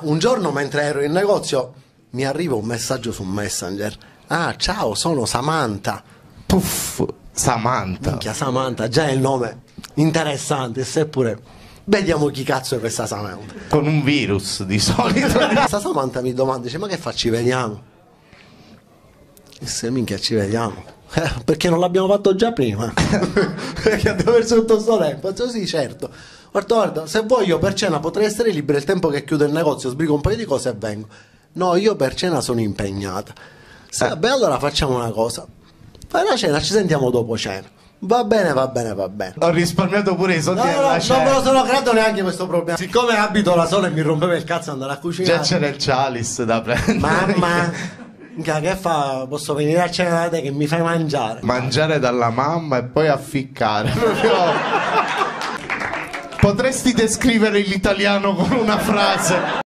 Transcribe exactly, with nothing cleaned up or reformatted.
Un giorno mentre ero in negozio mi arriva un messaggio su Messenger. Ah, ciao, sono Samantha. Puff, Samantha. Minchia, Samantha, già è il nome interessante, seppure vediamo chi cazzo è questa Samantha. Con un virus di solito. Questa Samantha mi domanda, dice, ma che fa, ci vediamo? E se minchia ci vediamo. Eh, perché non l'abbiamo fatto già prima? Perché abbiamo perso tutto sto tempo. Dico, sì, certo. Guarda, guarda, se vuoi io per cena potrei essere libero il tempo che chiudo il negozio, sbrigo un paio di cose e vengo. No, io per cena sono impegnata. Sì, vabbè, allora facciamo una cosa. Fai la cena, ci sentiamo dopo cena. Va bene, va bene, va bene. Ho risparmiato pure i soldi No, della no, cena. non me lo sono creato neanche questo problema. Siccome abito da solo e mi rompeva il cazzo andare a cucinare. Già c'era il chalice da prendere. Mamma, che fa? Posso venire a cena da te che mi fai mangiare? Mangiare dalla mamma e poi afficcare. Proprio... Potresti descrivere l'italiano con una frase?